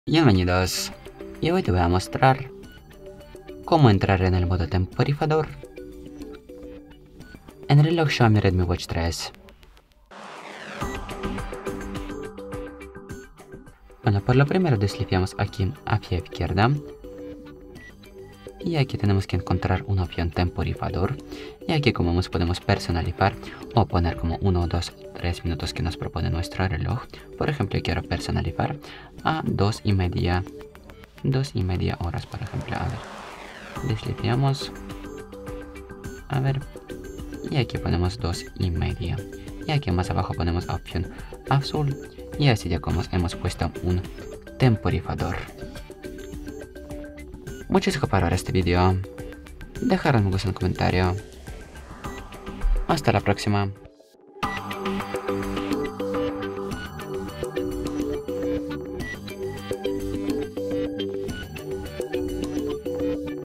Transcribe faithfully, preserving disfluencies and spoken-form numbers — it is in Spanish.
Bienvenidos, y hoy te voy a mostrar cómo entrar en el modo temporifador en el reloj Xiaomi Redmi Watch tres. Bueno, por lo primero deslipiamos aquí hacia izquierda y aquí tenemos que encontrar una opción temporifador, y aquí como vemos podemos personalizar o poner como uno, dos, tres minutos que nos propone nuestro reloj. Por ejemplo, yo quiero personalizar a dos y media dos y media horas, por ejemplo. A ver, deslipiamos, a ver, y aquí ponemos dos y media, y aquí más abajo ponemos opción azul, y así ya como hemos puesto un temporifador. Muchas gracias por ver este vídeo, dejar un me gusta en el comentario. Hasta la próxima.